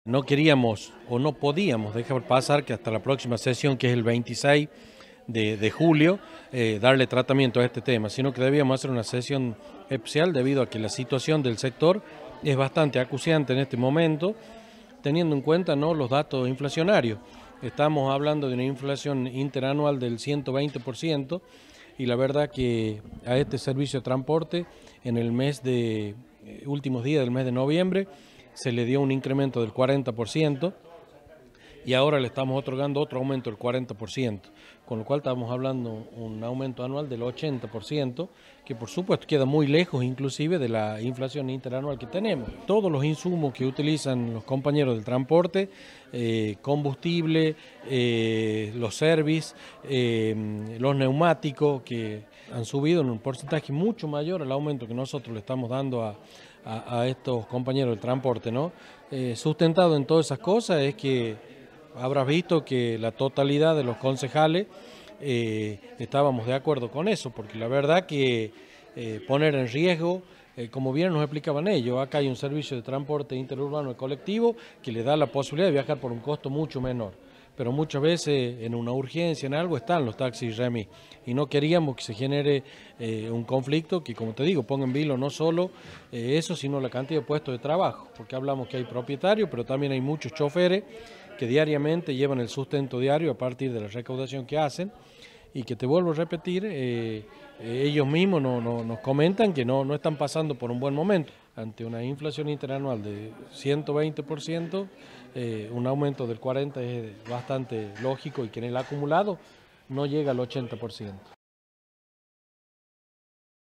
No queríamos o no podíamos dejar pasar que hasta la próxima sesión, que es el 26 de julio, darle tratamiento a este tema, sino que debíamos hacer una sesión especial debido a que la situación del sector es bastante acuciante en este momento, teniendo en cuenta, ¿no?, los datos inflacionarios. Estamos hablando de una inflación interanual del 120% y la verdad que a este servicio de transporte en el mes de últimos días del mes de noviembre se le dio un incremento del 40% y ahora le estamos otorgando otro aumento del 40%, con lo cual estamos hablando de un aumento anual del 80%, que por supuesto queda muy lejos inclusive de la inflación interanual que tenemos. Todos los insumos que utilizan los compañeros del transporte, combustible, los servicios, los neumáticos, que han subido en un porcentaje mucho mayor al aumento que nosotros le estamos dando a estos compañeros del transporte, ¿no? Sustentado en todas esas cosas es que habrás visto que la totalidad de los concejales estábamos de acuerdo con eso, porque la verdad que poner en riesgo, como bien nos explicaban ellos, acá hay un servicio de transporte interurbano y colectivo que le da la posibilidad de viajar por un costo mucho menor. Pero muchas veces en una urgencia, en algo, están los taxis remis y no queríamos que se genere un conflicto que, como te digo, ponga en vilo no solo eso, sino la cantidad de puestos de trabajo, porque hablamos que hay propietarios, pero también hay muchos choferes que diariamente llevan el sustento diario a partir de la recaudación que hacen y que, te vuelvo a repetir, ellos mismos nos comentan que no están pasando por un buen momento. Ante una inflación interanual de 120%, un aumento del 40% es bastante lógico y que en el acumulado no llega al 80%.